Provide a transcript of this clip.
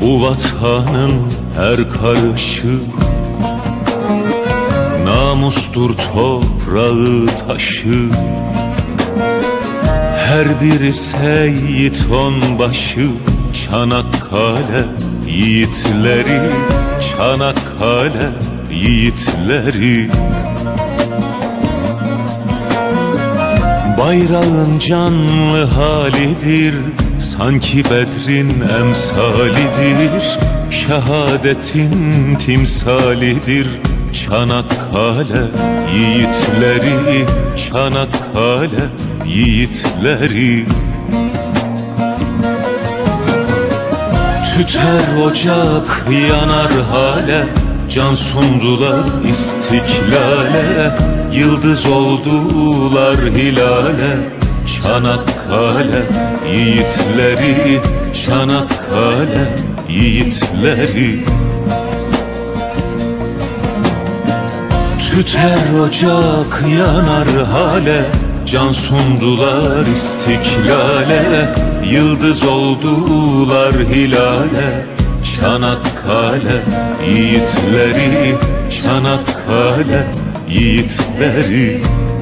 Bu vatanın her karışı namustur toprağı taşı. Her biri seyit onbaşı, Çanakkale yiğitleri, Çanakkale yiğitleri. Bayrağın canlı halidir, sanki Bedrin emsalidir. Şehadetin timsalidir, Çanakkale yiğitleri, Çanakkale yiğitleri. Tüter ocak yanar hale, can sundular istiklale. Yıldız oldular hilale, Çanakkale yiğitleri, Çanakkale yiğitleri. Tüter ocak yanar hale, can sundular istiklale. Yıldız oldular hilale, Çanakkale yiğitleri, Çanakkale yiğitleri.